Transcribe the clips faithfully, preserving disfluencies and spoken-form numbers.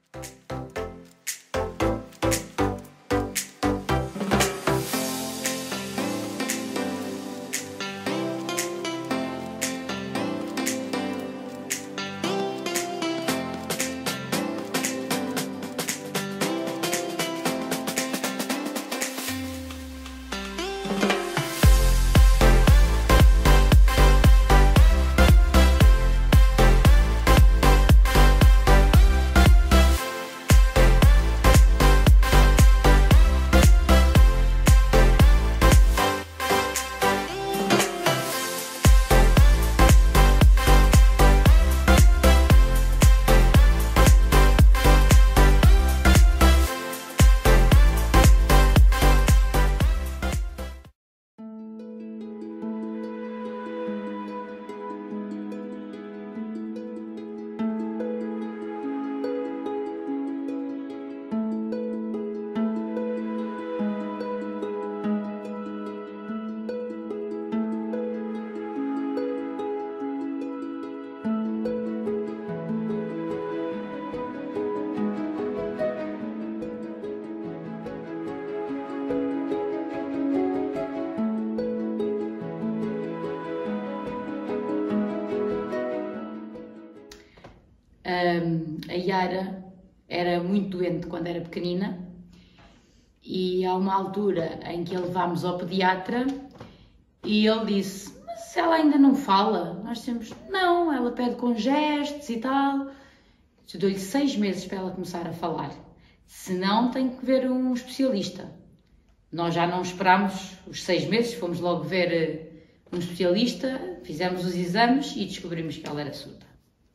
Um, a Yara era muito doente quando era pequenina e há uma altura em que a levámos ao pediatra e ele disse: mas ela ainda não fala? Nós dissemos: não, ela pede com gestos e tal. Eu dou-lhe seis meses para ela começar a falar, senão tem que ver um especialista. Nós já não esperámos os seis meses, fomos logo ver um especialista, fizemos os exames e descobrimos que ela era surda.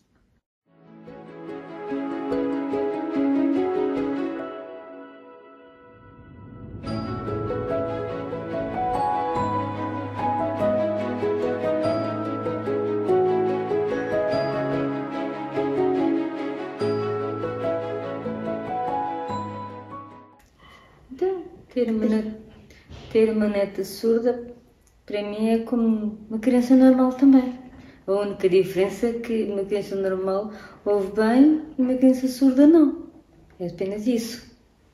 Então, ter uma, neta, ter uma neta surda, para mim é como uma criança normal também. A única diferença é que uma criança normal ouve bem e uma criança surda não. É apenas isso.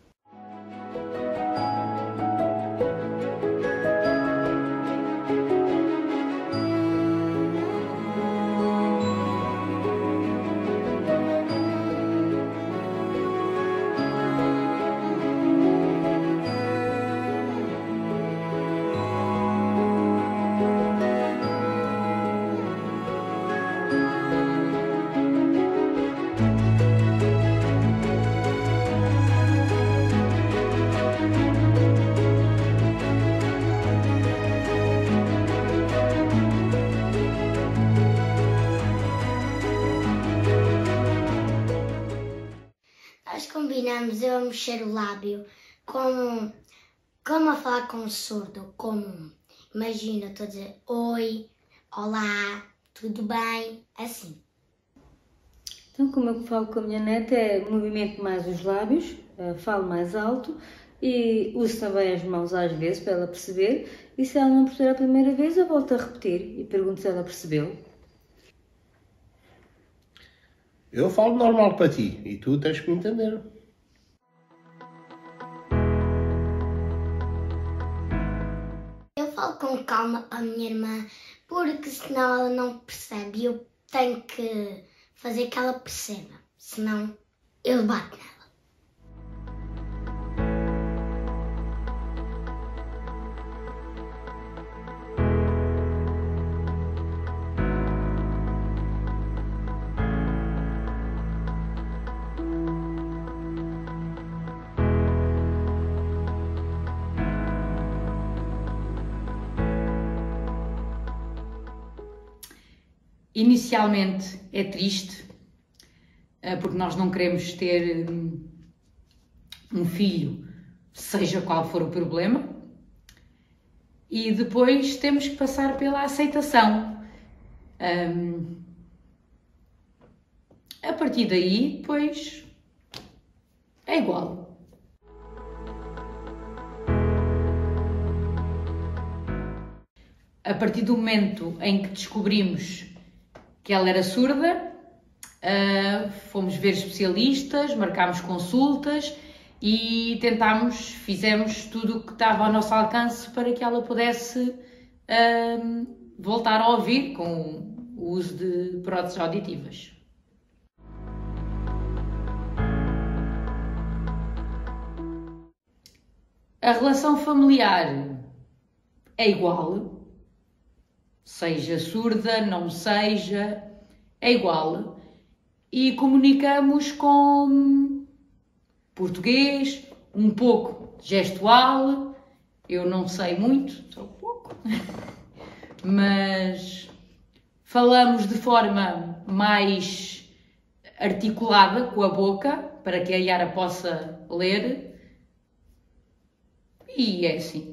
Nós combinamos eu a mexer o lábio como, como a falar com o surdo, como, imagina, estou a dizer oi, olá, tudo bem, assim. Então, como eu falo com a minha neta, é movimento mais os lábios, falo mais alto e uso também as mãos às vezes para ela perceber, e se ela não perceber a primeira vez, eu volto a repetir e pergunto se ela percebeu. Eu falo normal para ti e tu tens que me entender. Eu falo com calma a minha irmã, porque senão ela não percebe e eu tenho que fazer que ela perceba, senão eu bato nela. Inicialmente é triste, porque nós não queremos ter um filho, seja qual for o problema, e depois temos que passar pela aceitação. A partir daí, depois, é igual. A partir do momento em que descobrimos que ela era surda, Uh, fomos ver especialistas, marcámos consultas e tentámos, fizemos tudo o que estava ao nosso alcance para que ela pudesse uh, voltar a ouvir com o uso de próteses auditivas. A relação familiar é igual, seja surda, não seja, é igual. E comunicamos com português, um pouco gestual, eu não sei muito, só pouco, mas falamos de forma mais articulada com a boca, para que a Yara possa ler, e é assim.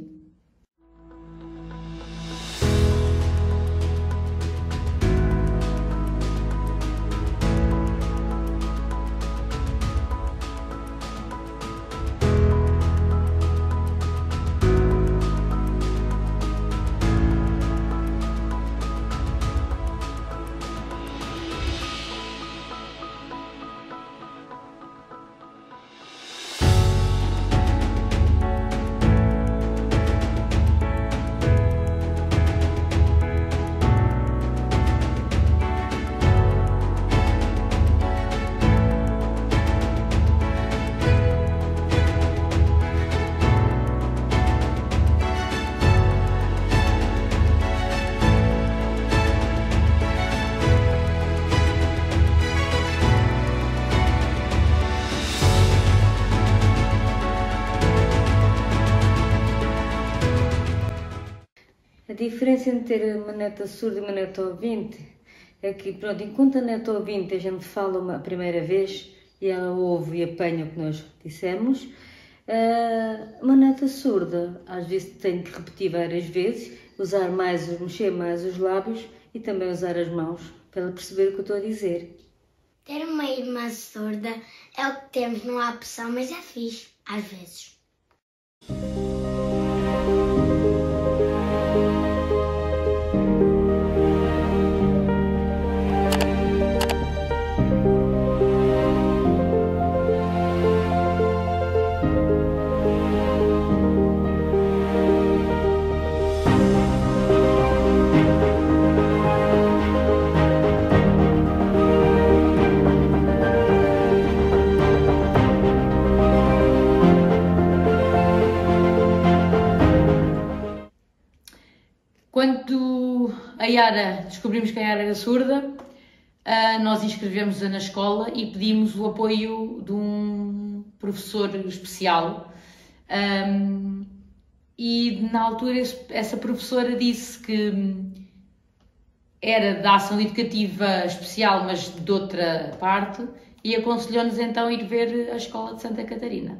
A diferença entre ter uma neta surda e uma neta ouvinte é que, pronto, enquanto a neta ouvinte a gente fala uma primeira vez e ela ouve e apanha o que nós dissemos, uma neta surda às vezes tem que repetir várias vezes, usar mais, mexer mais os lábios e também usar as mãos para ela perceber o que eu estou a dizer. Ter uma irmã surda é o que temos, não há opção, mas é fixe, às vezes. Quando a Yara, descobrimos que a Yara era surda, nós inscrevemos-a na escola e pedimos o apoio de um professor especial. E na altura essa professora disse que era da ação educativa especial, mas de outra parte, e aconselhou-nos então a ir ver a escola de Santa Catarina.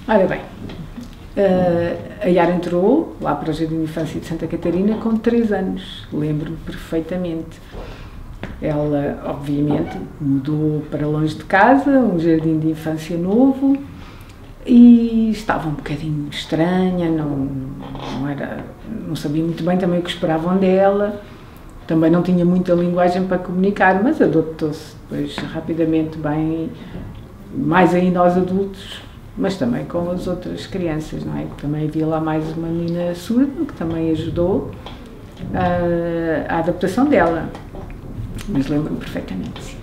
Ora bem, a Yara entrou lá para o Jardim de Infância de Santa Catarina com três anos, lembro-me perfeitamente. Ela, obviamente, mudou para longe de casa, um jardim de infância novo, e estava um bocadinho estranha, não, não, era, não sabia muito bem também o que esperavam dela, também não tinha muita linguagem para comunicar, mas adaptou-se depois rapidamente bem, mais ainda aos adultos, mas também com as outras crianças, não é? Também havia lá mais uma menina surda, que também ajudou a, a adaptação dela, mas lembro-me perfeitamente, sim.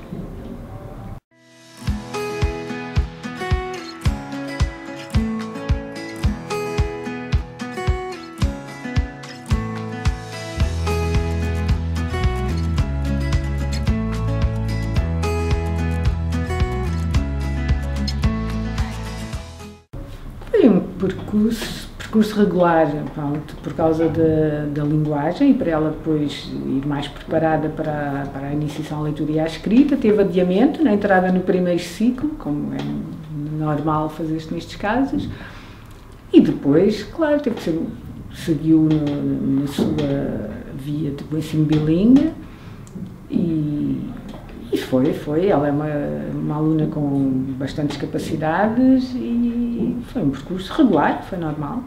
Foi um percurso, percurso regular, pronto, por causa da, da linguagem e para ela depois ir mais preparada para, para a iniciação à leitura e à escrita. Teve adiamento na entrada no primeiro ciclo, como é normal fazer-se nestes casos, e depois, claro, teve que ser, seguiu no, na sua via de ensino bilingue e, e foi, foi. Ela é uma, uma aluna com bastantes capacidades e foi um percurso regular, foi normal.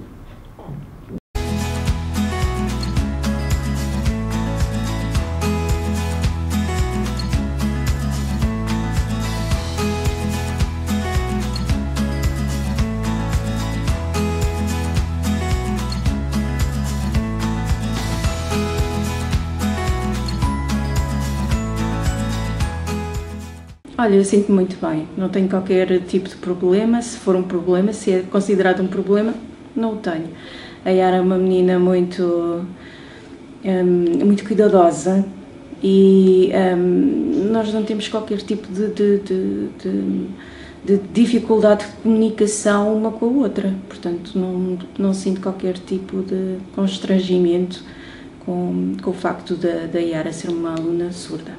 Olha, eu sinto-me muito bem, não tenho qualquer tipo de problema. Se for um problema, se é considerado um problema, não o tenho. A Yara é uma menina muito, um, muito cuidadosa e um, nós não temos qualquer tipo de, de, de, de, de dificuldade de comunicação uma com a outra, portanto não, não sinto qualquer tipo de constrangimento com, com o facto da, da Yara ser uma aluna surda.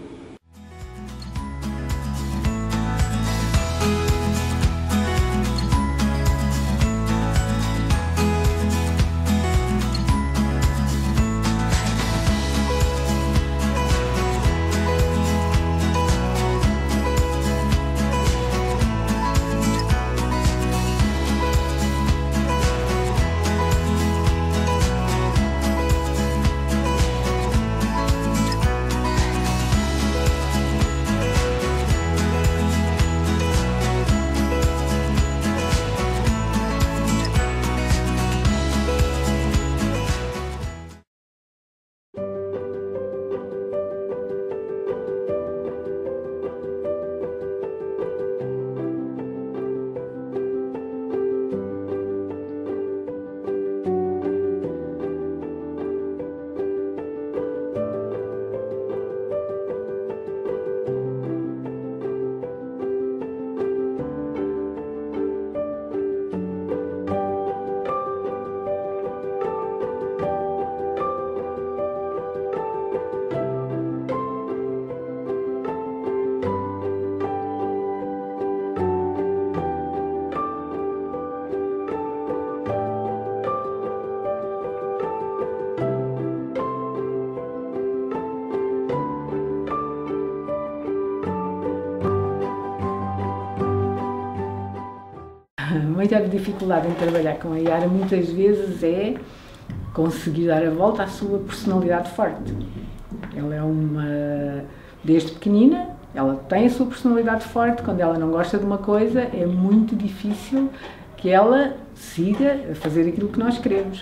A maior dificuldade em trabalhar com a Yara muitas vezes é conseguir dar a volta à sua personalidade forte. Ela é uma, desde pequenina, ela tem a sua personalidade forte. Quando ela não gosta de uma coisa, é muito difícil que ela siga a fazer aquilo que nós queremos.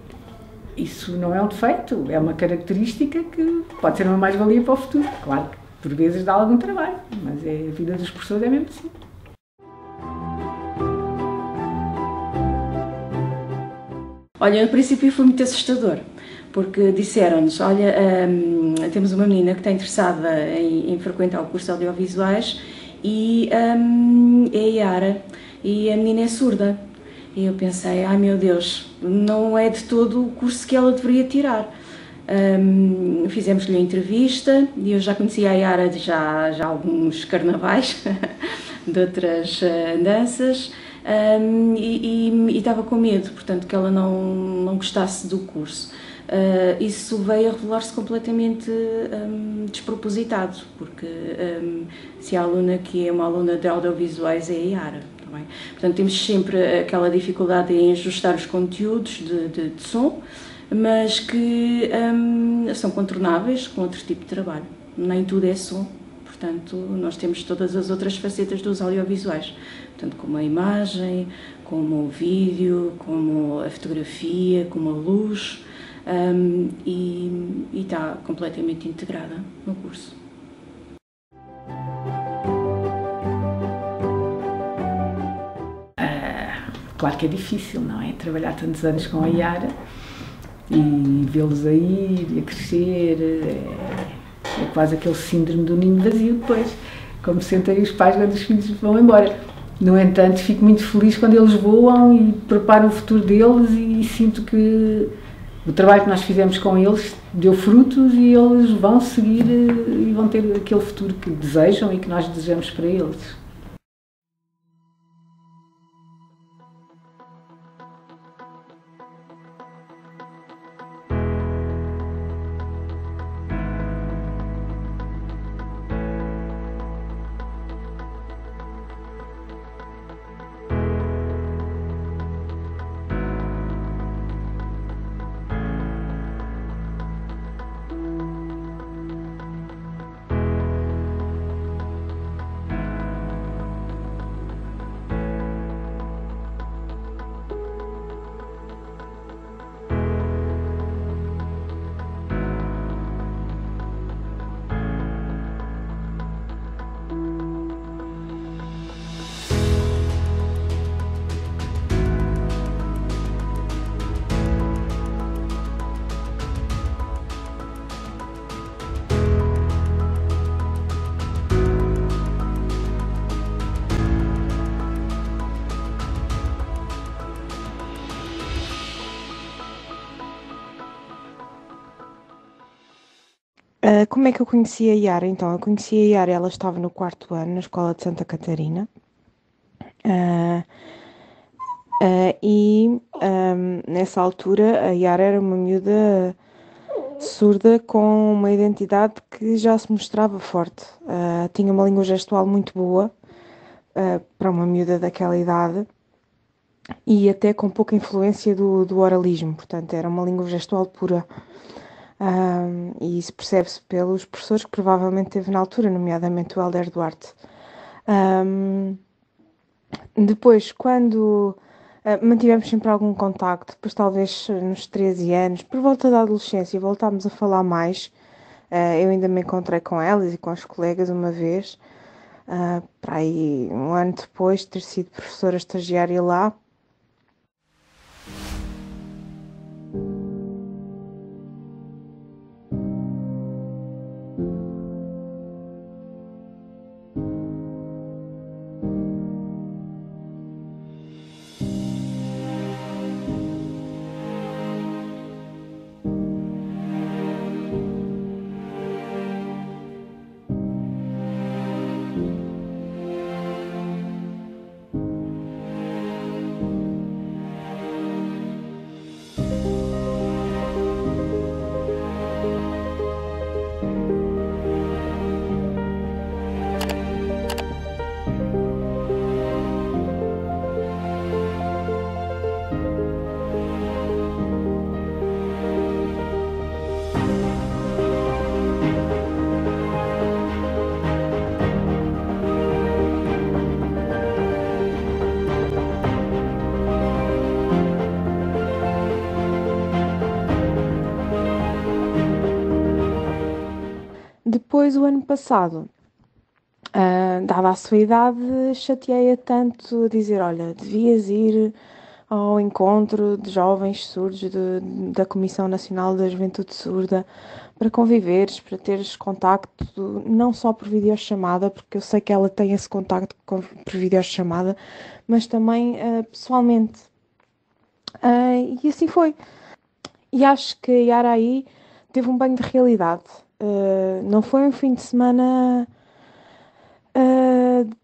Isso não é um defeito, é uma característica que pode ser uma mais-valia para o futuro. Claro que por vezes dá algum trabalho, mas é, a vida das pessoas é mesmo assim. Olha, no princípio foi muito assustador, porque disseram-nos, olha, um, temos uma menina que está interessada em, em frequentar o curso de audiovisuais e um, é a Yara, e a menina é surda. E eu pensei, ai meu Deus, não é de todo o curso que ela deveria tirar. Um, fizemos-lhe a entrevista e eu já conhecia a Yara de já, já alguns carnavais de outras uh, danças. um, e, e, e estava com medo, portanto, que ela não, não gostasse do curso. Uh, isso veio a revelar-se completamente um, despropositado, porque um, se a aluna que é uma aluna de audiovisuais é a Yara, tá bem? Portanto, temos sempre aquela dificuldade em ajustar os conteúdos de, de, de som, mas que um, são contornáveis com outro tipo de trabalho. Nem tudo é som, portanto, nós temos todas as outras facetas dos audiovisuais, portanto, como a imagem, como o vídeo, como a fotografia, como a luz. Um, e, e está completamente integrada no curso. Ah, claro que é difícil, não é? Trabalhar tantos anos com a Yara e vê-los a ir e a crescer, é, é quase aquele síndrome do ninho vazio depois, como sentem os pais quando os filhos vão embora. No entanto, fico muito feliz quando eles voam e preparam o futuro deles e, e sinto que o trabalho que nós fizemos com eles deu frutos e eles vão seguir e vão ter aquele futuro que desejam e que nós desejamos para eles. Uh, como é que eu conheci a Yara? Então, eu conheci a Yara, ela estava no quarto ano na Escola de Santa Catarina. Uh, uh, e um, nessa altura a Yara era uma miúda surda com uma identidade que já se mostrava forte. Uh, tinha uma língua gestual muito boa uh, para uma miúda daquela idade e até com pouca influência do, do oralismo, portanto era uma língua gestual pura. Um, e isso percebe-se pelos professores que provavelmente teve na altura, nomeadamente o Helder Duarte. Um, depois, quando uh, mantivemos sempre algum contacto, depois talvez nos treze anos, por volta da adolescência, voltámos a falar mais. Uh, eu ainda me encontrei com elas e com os colegas uma vez, uh, para aí um ano depois de ter sido professora estagiária lá. Depois, o ano passado, uh, dada a sua idade, chateei-a tanto a dizer, olha, devias ir ao encontro de jovens surdos de, da Comissão Nacional da Juventude Surda para conviveres, para teres contacto, não só por videochamada, porque eu sei que ela tem esse contacto por videochamada, mas também uh, pessoalmente. Uh, e assim foi. E acho que a Yara aí teve um banho de realidade. Uh, não foi um fim de semana uh,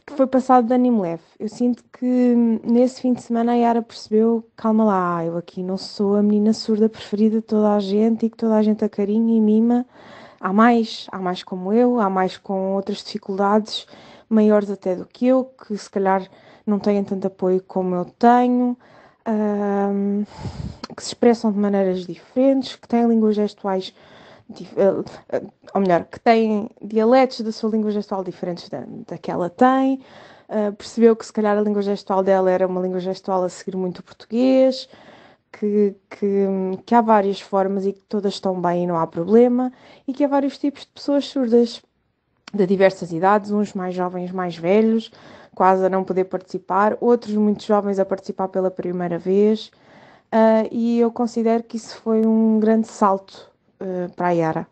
que foi passado de ânimo leve. Eu sinto que nesse fim de semana a Yara percebeu, calma lá, eu aqui não sou a menina surda preferida de toda a gente e que toda a gente acarinha e mima. Há mais, há mais como eu, há mais com outras dificuldades, maiores até do que eu, que se calhar não têm tanto apoio como eu tenho, um, que se expressam de maneiras diferentes, que têm línguas gestuais, ou melhor, que têm dialetos da sua língua gestual diferentes da, da que ela tem. Uh, percebeu que se calhar a língua gestual dela era uma língua gestual a seguir muito o português, que, que, que há várias formas e que todas estão bem e não há problema, e que há vários tipos de pessoas surdas, de diversas idades, uns mais jovens, mais velhos, quase a não poder participar, outros muito jovens a participar pela primeira vez, uh, e eu considero que isso foi um grande salto uh, para a Yara.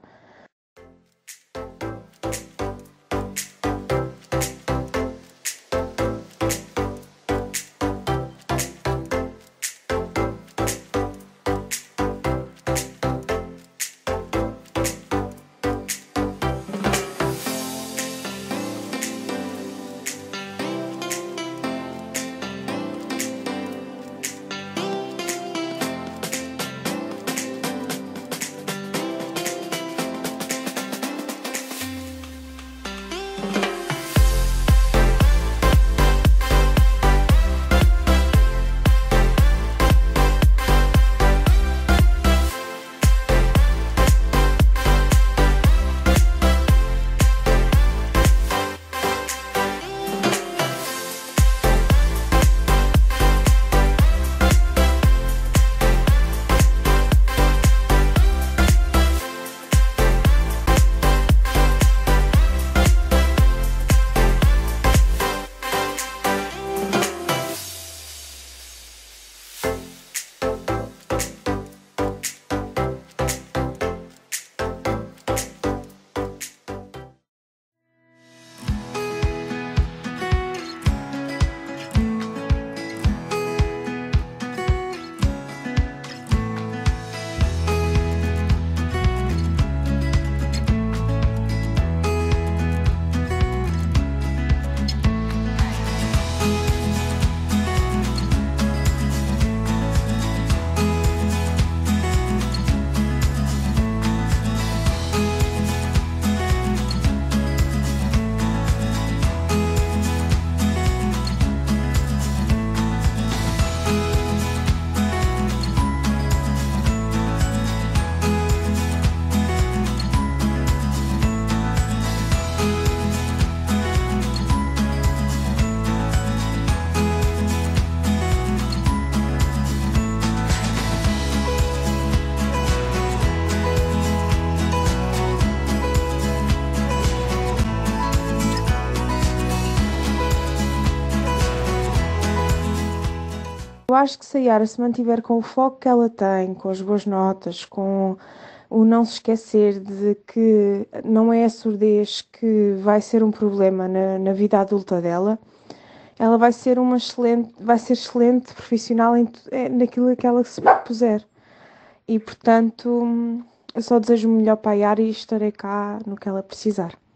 Eu acho que se a Yara se mantiver com o foco que ela tem, com as boas notas, com o não se esquecer de que não é a surdez que vai ser um problema na, na vida adulta dela, ela vai ser uma excelente, vai ser excelente profissional em, naquilo que ela se propuser. E, portanto, eu só desejo o melhor para a Yara e estarei cá no que ela precisar.